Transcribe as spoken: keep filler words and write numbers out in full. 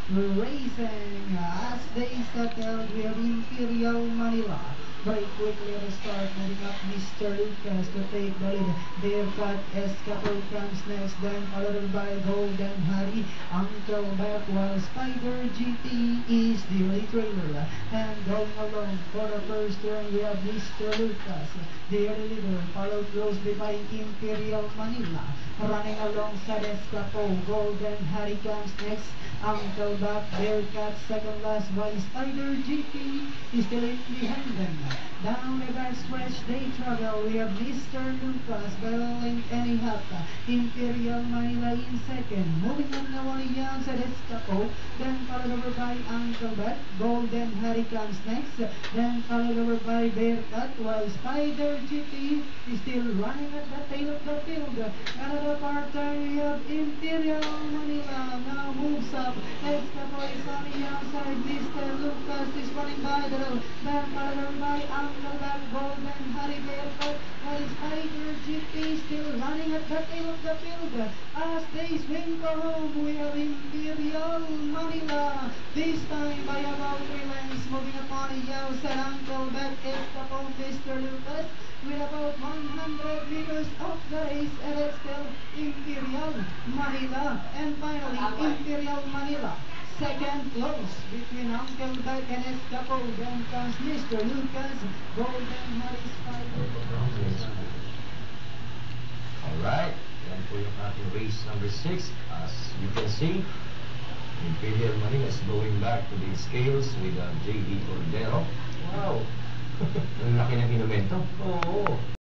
racing as they settle with Imperial Manila. Very quickly restart, moving up Mister Lucas to take the lead. Their cut Escapo comes next, then followed by Golden Harry. Uncle back while Spider G T is the early trailer. And going along for the first turn, we have Mister Lucas, the early leader, followed closely by Imperial Manila. Running alongside Escapo, Golden Harry comes next. Uncle back, Bearcat second last, while Spider G T is still in behind them. Down the back stretch they travel. We have Mister Lucas battling any half. Imperial Manila in second. Moving on now on the outside Escapo. Then followed over by Uncle Bat. Golden Harry comes next. Then followed over by Bearcat, while Spider G T is still running at the tail of the field. Another part time we have Imperial Manila now moves up. Escapo is on the outside. Mister Lucas is running by the road. Then followed over by Uncle Bat, Golden Harry, Bearcat, while Spider G T still running at the tail of the field. As they swing for home, we have Imperial Manila. This time by about three lengths, moving upon the outside. Uncle Bat, Escapo, Mister Lucas, with about one hundred meters of the race, and it's still Imperial Manila. And finally, Imperial Manila. Second close between Uncle Bat and Escapo. Then comes Mister Lucas, Golden Harry, Spider. Alright, yan po yung ating race number six. As you can see, Imperial Manila is going back to the scales with uh, J D Cordero. Wow! Ang laki ng inumento. Oo.